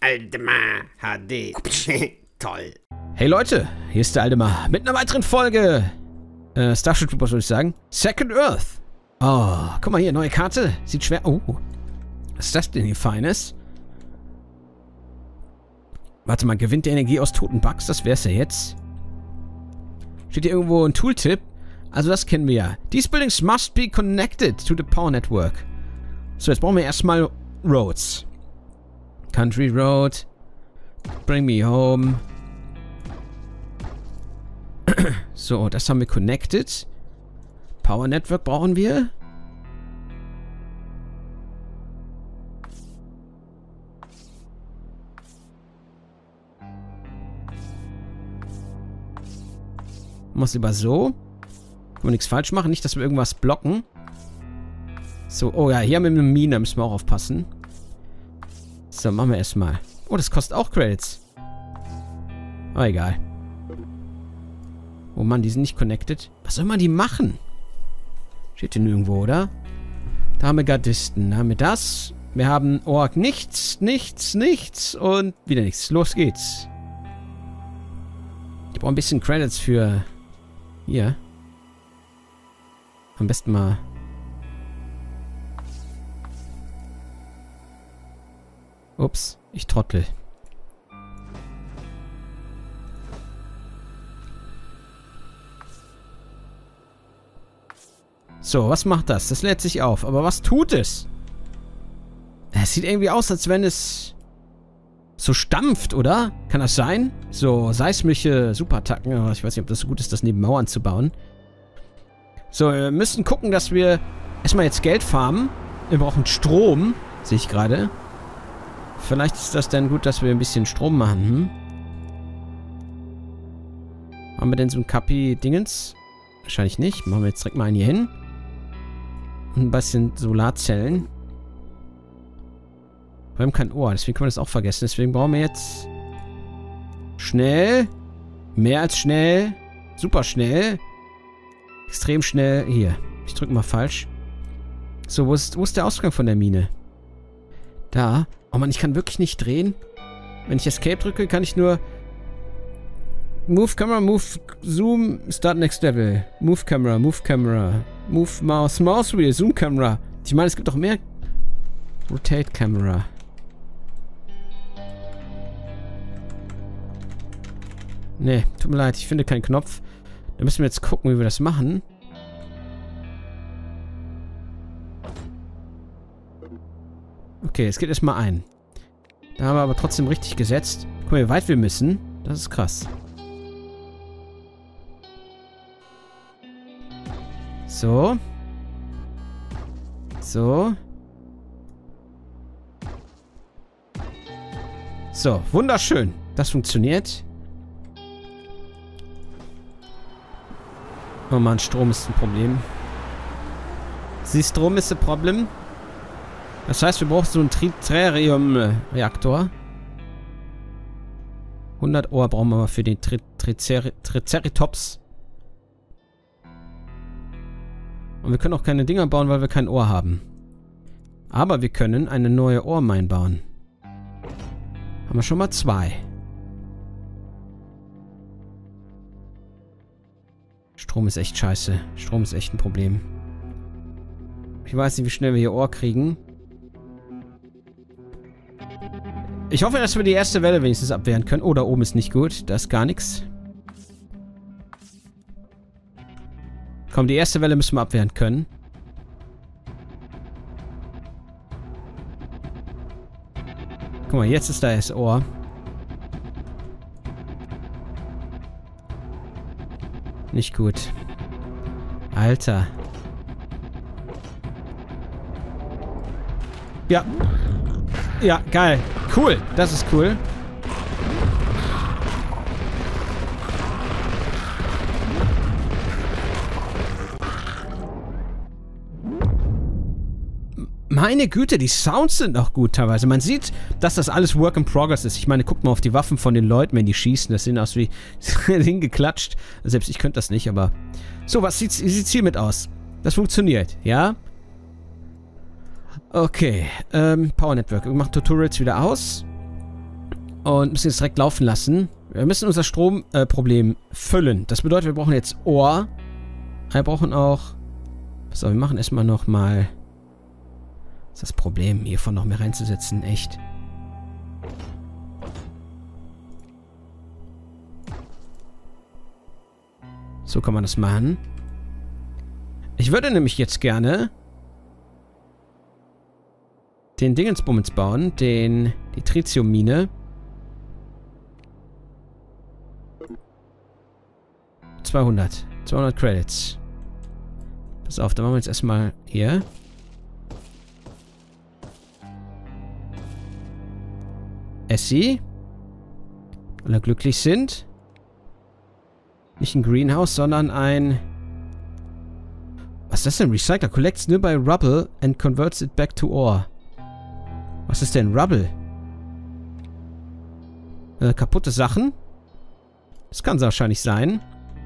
Aldemar HD. Toll. Hey Leute, hier ist der Aldemar mit einer weiteren Folge Starship Troopers, würde ich sagen. Second Earth. Oh, guck mal hier, neue Karte. Sieht schwer... Oh, was ist das denn hier Feines? Warte mal, gewinnt der Energie aus toten Bugs? Das wär's ja jetzt. Steht hier irgendwo ein Tooltip? Also das kennen wir ja. These buildings must be connected to the power network. So, jetzt brauchen wir erstmal Roads. Country Road. Bring me home. So, das haben wir connected. Power Network brauchen wir. Muss lieber so. Können wir nichts falsch machen. Nicht, dass wir irgendwas blocken. So, oh ja, hier haben wir eine Mine. Müssen wir auch aufpassen. So, machen wir erstmal. Oh, das kostet auch Credits. Oh, egal. Oh Mann, die sind nicht connected. Was soll man die machen? Steht hier nirgendwo, oder? Da haben wir Gardisten. Da haben wir das. Wir haben Ork. Nichts, nichts, nichts. Und wieder nichts. Los geht's. Ich brauche ein bisschen Credits für... Hier. Am besten mal... Ups, ich trottel. So, was macht das? Das lädt sich auf. Aber was tut es? Es sieht irgendwie aus, als wenn es so stampft, oder? Kann das sein? So seismische Superattacken. Aber ich weiß nicht, ob das so gut ist, das neben Mauern zu bauen. So, wir müssen gucken, dass wir erstmal jetzt Geld farmen. Wir brauchen Strom, sehe ich gerade. Vielleicht ist das dann gut, dass wir ein bisschen Strom machen, Haben wir denn so ein Kapi-Dingens? Wahrscheinlich nicht. Machen wir jetzt direkt mal einen hier hin. Und ein bisschen Solarzellen. Wir haben kein Ohr, deswegen können wir das auch vergessen. Deswegen brauchen wir jetzt... Schnell. Mehr als schnell. Super schnell. Extrem schnell. Hier. Ich drücke mal falsch. So, wo ist der Ausgang von der Mine? Da. Oh Mann, ich kann wirklich nicht drehen. Wenn ich Escape drücke, kann ich nur... Move Camera, Move Zoom, Start Next Level. Move Camera, Move Camera. Move Mouse, Mouse Wheel, Zoom Camera. Ich meine, es gibt doch mehr... Rotate Camera. Nee, tut mir leid, ich finde keinen Knopf. Da müssen wir jetzt gucken, wie wir das machen. Okay, es geht erstmal ein. Da haben wir aber trotzdem richtig gesetzt. Guck mal, wie weit wir müssen. Das ist krass. So. So. So, wunderschön. Das funktioniert. Oh Mann, Strom ist ein Problem. Strom ist ein Problem. Das heißt, wir brauchen so einen Tritium-Reaktor. 100 Ohr brauchen wir mal für den Triceratops. Und wir können auch keine Dinger bauen, weil wir kein Ohr haben. Aber wir können eine neue Ohrmine bauen. Haben wir schon mal 2. Strom ist echt scheiße. Strom ist echt ein Problem. Ich weiß nicht, wie schnell wir hier Ohr kriegen. Ich hoffe, dass wir die erste Welle wenigstens abwehren können. Oh, da oben ist nicht gut. Da ist gar nichts. Komm, die erste Welle müssen wir abwehren können. Guck mal, jetzt ist da das Ohr. Nicht gut. Alter. Ja. Ja, geil. Cool. Das ist cool. Meine Güte, die Sounds sind auch gut teilweise. Man sieht, dass das alles Work in Progress ist. Ich meine, guckt mal auf die Waffen von den Leuten, wenn die schießen. Das sieht aus wie hingeklatscht. Selbst ich könnte das nicht, aber... So, was sieht's hiermit aus? Das funktioniert, ja? Okay, Power Network. Wir machen Tutorials wieder aus. Und müssen jetzt direkt laufen lassen. Wir müssen unser Stromproblem füllen. Das bedeutet, wir brauchen jetzt Ohr. Wir brauchen auch... Pass auf, wir machen erstmal nochmal... Das ist das Problem, hiervon noch mehr reinzusetzen. Echt. So kann man das machen. Ich würde nämlich jetzt gerne den Dingensbummens bauen, die Tritiummine. 200 Credits. Pass auf, dann machen wir jetzt erstmal hier. Essie. Alle glücklich sind. Nicht ein Greenhouse, sondern ein... Was ist das denn? Recycler collects nearby rubble and converts it back to ore. Was ist denn Rubble? Kaputte Sachen? Das kann es wahrscheinlich sein.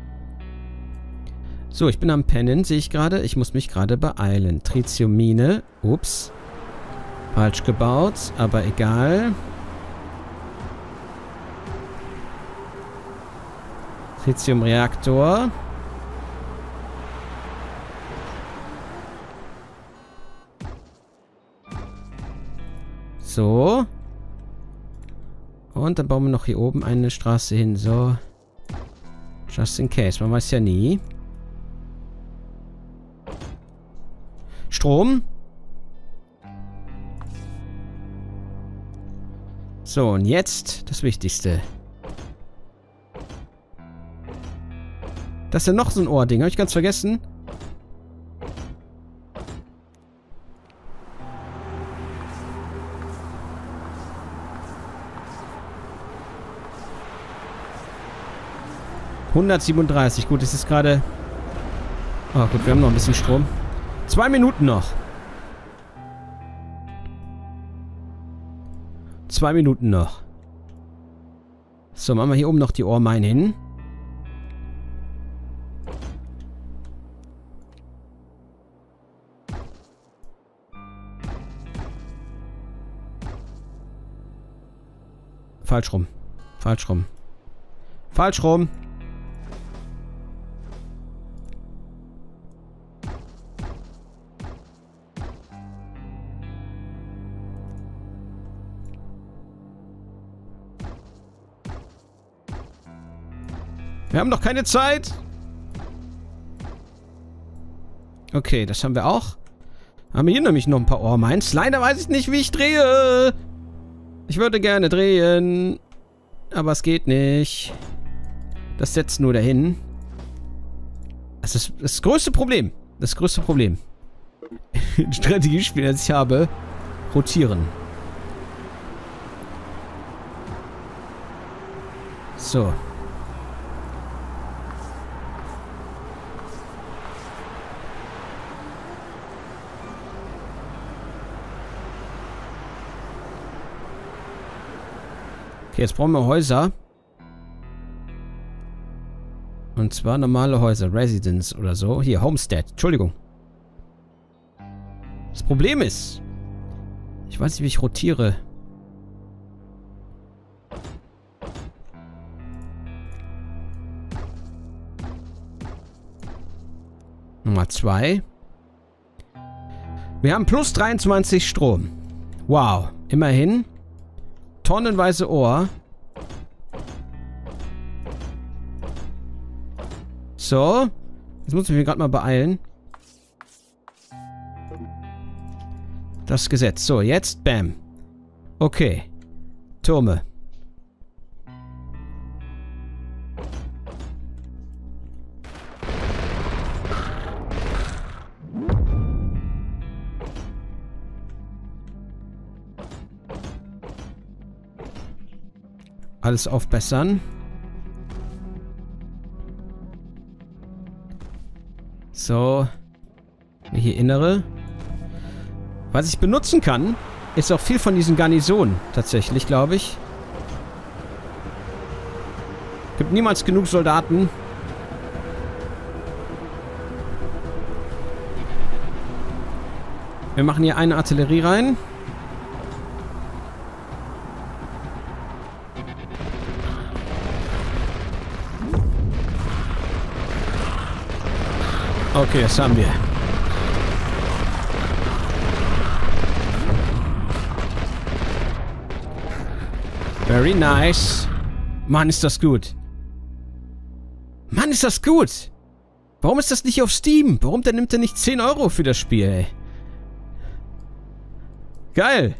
So, ich bin am Pennen, sehe ich gerade. Ich muss mich gerade beeilen. Tritiummine. Ups. Falsch gebaut, aber egal. Tritiumreaktor. So. Und dann bauen wir noch hier oben eine Straße hin. So. Just in case. Man weiß ja nie. Strom. So, und jetzt das Wichtigste. Das ist ja noch so ein Ohrding. Habe ich ganz vergessen. $137. Gut, es ist gerade... Oh gut, wir haben noch ein bisschen Strom. 2 Minuten noch. 2 Minuten noch. So, machen wir hier oben noch die Ohrmine hin. Falsch rum. Falsch rum. Falsch rum. Wir haben noch keine Zeit. Okay, das haben wir auch. Haben wir hier nämlich noch ein paar Ohrmines. Leider weiß ich nicht, wie ich drehe. Ich würde gerne drehen. Aber es geht nicht. Das setzt nur dahin. Das ist das größte Problem. Das größte Problem. Strategiespiel, das ich habe. Rotieren. So. Okay, jetzt brauchen wir Häuser. Und zwar normale Häuser. Residence oder so. Hier, Homestead. Entschuldigung. Das Problem ist... Ich weiß nicht, wie ich rotiere. Nummer 2. Wir haben plus 23 Strom. Wow. Immerhin. Tonnenweise Ohr. So. Jetzt muss ich mich gerade mal beeilen. Das Gesetz. So, jetzt. Bam. Okay. Türme. Alles aufbessern. So. Hier innere. Was ich benutzen kann, ist auch viel von diesen Garnisonen. Tatsächlich, glaube ich. Gibt niemals genug Soldaten. Wir machen hier eine Artillerie rein. Okay, das haben wir. Very nice. Mann, ist das gut. Mann, ist das gut. Warum ist das nicht auf Steam? Warum nimmt er nicht 10 Euro für das Spiel, ey? Geil.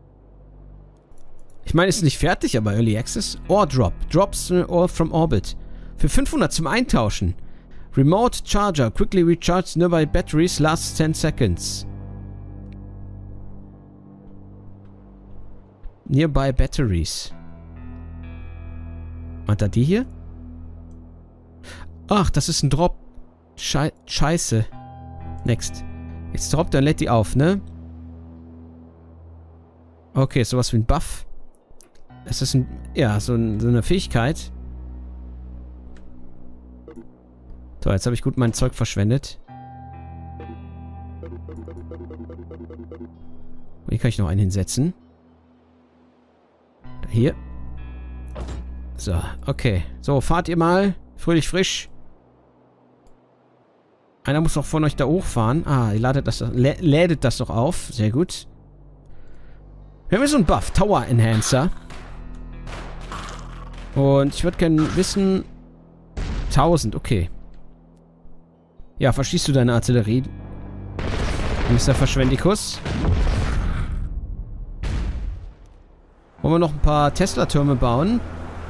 Ich meine, es ist nicht fertig, aber Early Access. Ore Drop. Drops ore from orbit. Für 500 zum Eintauschen. Remote Charger. Quickly recharge nearby batteries. Last 10 seconds. Nearby batteries. Hat er die hier? Ach, das ist ein Drop. Scheiße. Next. Jetzt droppt er und lädt die auf, ne? Okay, sowas wie ein Buff. Das ist ein... Ja, so eine Fähigkeit. So, jetzt habe ich gut mein Zeug verschwendet. Hier kann ich noch einen hinsetzen. Hier. So, okay. So, fahrt ihr mal. Fröhlich frisch. Einer muss doch von euch da hochfahren. Ah, ihr lädet das doch auf. Sehr gut. Wir haben hier so einen Buff. Tower Enhancer. Und ich würde gerne wissen... 1000, okay. Ja, verschießt du deine Artillerie? Mr. Verschwendikus. Wollen wir noch ein paar Tesla-Türme bauen?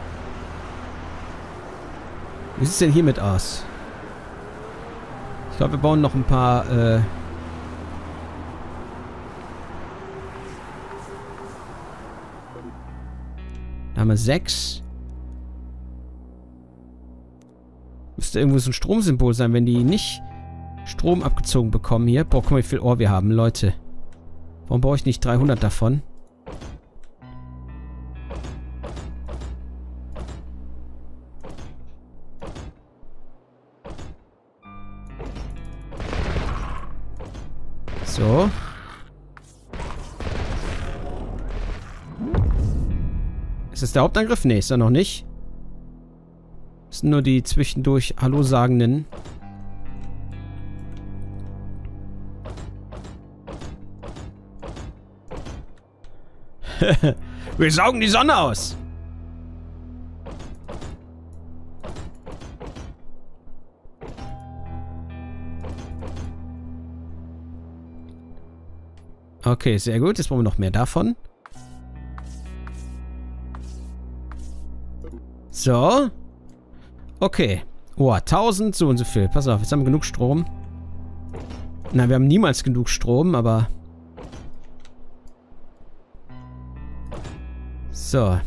Wie sieht es denn hiermit aus? Ich glaube, wir bauen noch ein paar, Da haben wir 6. Müsste irgendwo so ein Stromsymbol sein, wenn die nicht Strom abgezogen bekommen hier. Boah, guck mal, wie viel Ohr wir haben, Leute. Warum brauche ich nicht 300 davon? So. Ist das der Hauptangriff? Nee, ist er noch nicht. Das sind nur die zwischendurch Hallo-Sagenden. Wir saugen die Sonne aus. Okay, sehr gut. Jetzt brauchen wir noch mehr davon. So. Okay. Oh, 1000, so und so viel. Pass auf, jetzt haben wir genug Strom. Nein, wir haben niemals genug Strom, aber... So.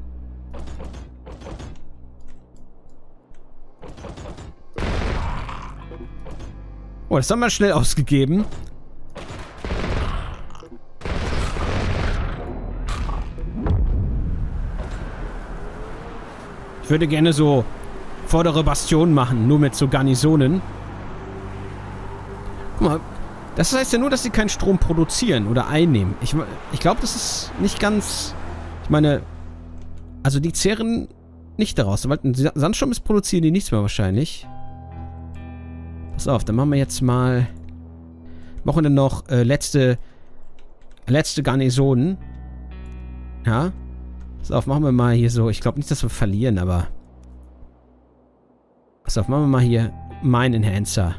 Oh, das haben wir schnell ausgegeben. Ich würde gerne so vordere Bastionen machen, nur mit so Garnisonen. Guck mal, das heißt ja nur, dass sie keinen Strom produzieren oder einnehmen. Ich glaube, das ist nicht ganz... Ich meine, also die zehren nicht daraus. Sobald ein Sandsturm ist, produzieren die nichts mehr wahrscheinlich. Pass auf, dann machen wir jetzt mal... Machen wir dann noch letzte Garnisonen. Ja. Pass auf, machen wir mal hier so... Ich glaube nicht, dass wir verlieren, aber... Pass auf, machen wir mal hier Mine Enhancer.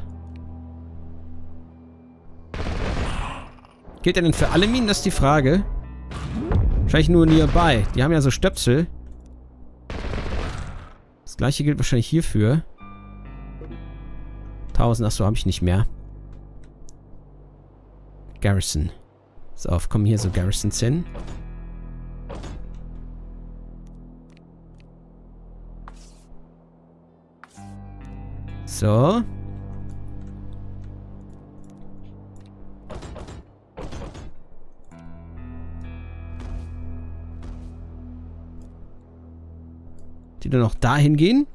Gilt der denn für alle Minen? Das ist die Frage. Wahrscheinlich nur nearby. Die haben ja so Stöpsel. Das gleiche gilt wahrscheinlich hierfür. 1000, achso, habe ich nicht mehr. Garrison. So, kommen hier so Garrisons hin. So. Die dann noch dahin gehen.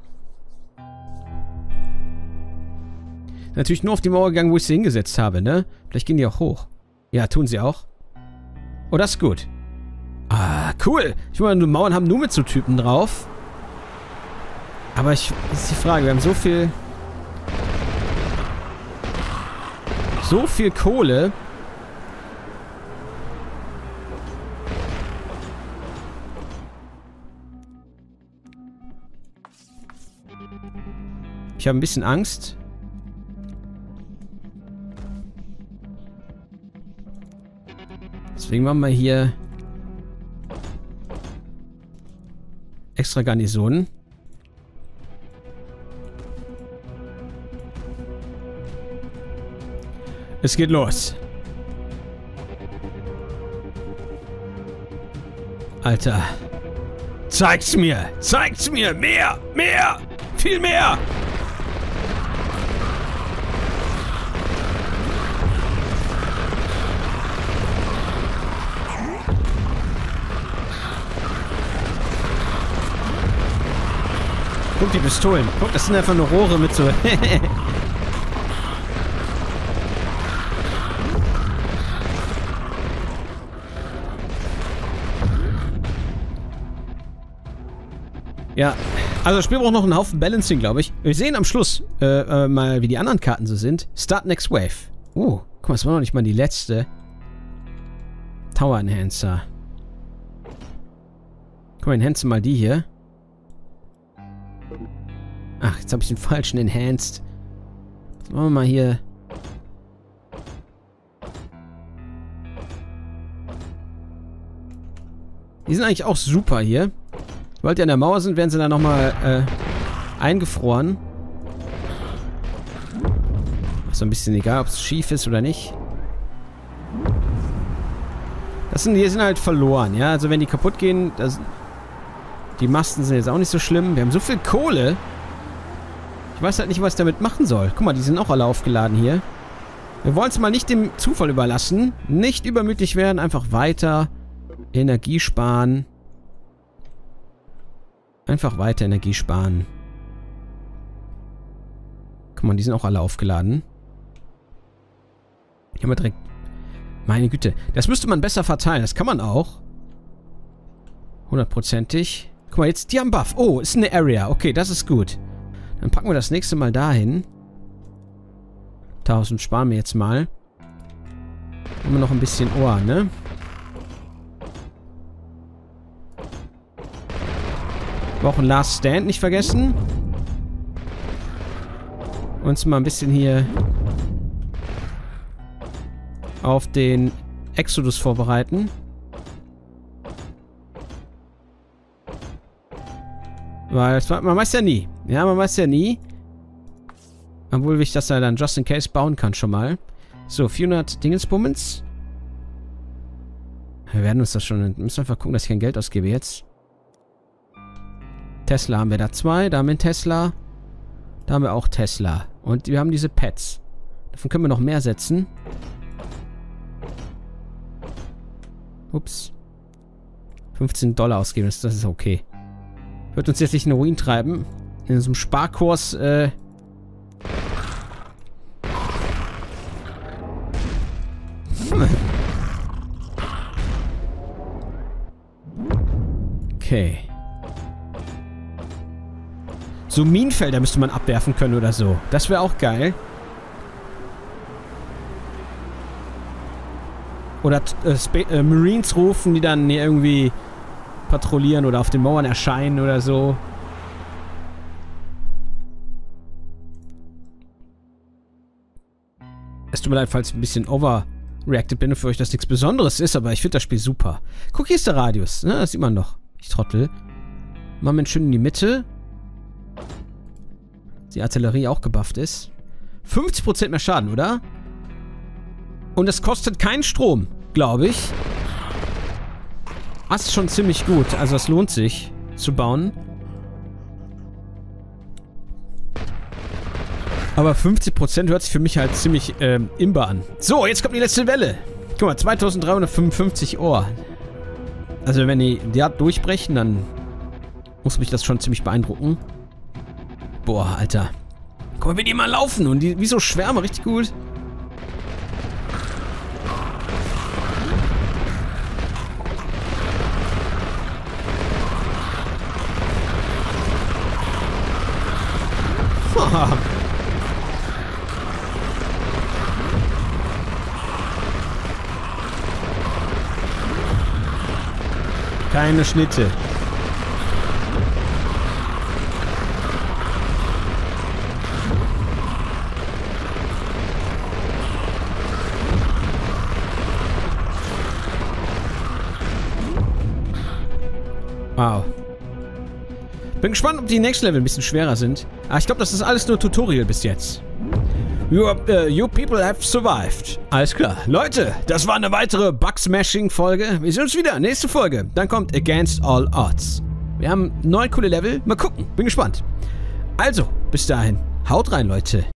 Natürlich nur auf die Mauer gegangen, wo ich sie hingesetzt habe, ne? Vielleicht gehen die auch hoch. Ja, tun sie auch. Oh, das ist gut. Ah, cool. Ich meine, Mauern haben nur mit so Typen drauf. Aber das ist die Frage. Wir haben so viel... so viel Kohle. Ich habe ein bisschen Angst. Deswegen machen wir hier extra Garnisonen. Es geht los. Alter. Zeig's mir! Zeig's mir! Mehr! Mehr! Viel mehr! Guck, die Pistolen. Guck, das sind einfach nur Rohre mit so... Ja, also das Spiel braucht noch einen Haufen Balancing, glaube ich. Wir sehen am Schluss mal, wie die anderen Karten so sind. Start Next Wave. Oh, guck mal, das war noch nicht mal die letzte. Tower Enhancer. Guck mal, enhance mal die hier. Ach, jetzt habe ich den falschen enhanced. Jetzt machen wir mal hier... Die sind eigentlich auch super hier. Sobald die an der Mauer sind, werden sie dann nochmal eingefroren. Ist so ein bisschen egal, ob es schief ist oder nicht. Die sind halt verloren, ja. Also wenn die kaputt gehen, die Masten sind jetzt auch nicht so schlimm. Wir haben so viel Kohle. Ich weiß halt nicht, was ich damit machen soll. Guck mal, die sind auch alle aufgeladen hier. Wir wollen es mal nicht dem Zufall überlassen. Nicht übermütig werden, einfach weiter Energie sparen. Einfach weiter Energie sparen. Guck mal, die sind auch alle aufgeladen. Hier haben wir direkt... Meine Güte. Das müsste man besser verteilen. Das kann man auch. 100%ig. Guck mal, jetzt die haben Buff. Oh, ist eine Area. Okay, das ist gut. Dann packen wir das nächste Mal dahin. 1000 sparen wir jetzt mal. Haben wir noch ein bisschen Ohr, ne? Wir brauchen Last Stand nicht vergessen. Uns mal ein bisschen hier auf den Exodus vorbereiten. Weil man weiß ja nie. Ja, man weiß ja nie. Obwohl ich das ja dann just in case bauen kann schon mal. So, 400 Dingensbummens. Wir werden uns das schon... Wir müssen einfach gucken, dass ich kein Geld ausgebe jetzt. Tesla haben wir da 2. Da haben wir einen Tesla. Da haben wir auch Tesla. Und wir haben diese Pets. Davon können wir noch mehr setzen. Ups. 15 $ ausgeben, das ist okay. Wird uns jetzt nicht in den Ruin treiben. In so einem Sparkurs, Okay. So Minenfelder müsste man abwerfen können oder so. Das wäre auch geil. Oder Marines rufen, die dann irgendwie patrouillieren oder auf den Mauern erscheinen oder so. Es tut mir leid, falls ich ein bisschen overreacted bin und für euch das nichts Besonderes ist, aber ich finde das Spiel super. Guck, hier ist der Radius. Ne? Das sieht man doch. Ich Trottel. Machen wir schön in die Mitte. Die Artillerie auch gebufft ist. 50% mehr Schaden, oder? Und es kostet keinen Strom, glaube ich. Das ist schon ziemlich gut. Also es lohnt sich zu bauen. Aber 50% hört sich für mich halt ziemlich imbar an. So, jetzt kommt die letzte Welle. Guck mal, 2355 Ohr. Also wenn die durchbrechen, dann muss mich das schon ziemlich beeindrucken. Boah, Alter. Guck mal, wie die mal laufen. Und die wie so Schwärme, richtig gut. Keine Schnitte. Wow. Bin gespannt, ob die nächsten Level ein bisschen schwerer sind. Aber ich glaube, das ist alles nur Tutorial bis jetzt. You people have survived. Alles klar. Leute, das war eine weitere Bug-Smashing-Folge. Wir sehen uns wieder. Nächste Folge. Dann kommt Against All Odds. Wir haben 9 coole Level. Mal gucken. Bin gespannt. Also, bis dahin. Haut rein, Leute.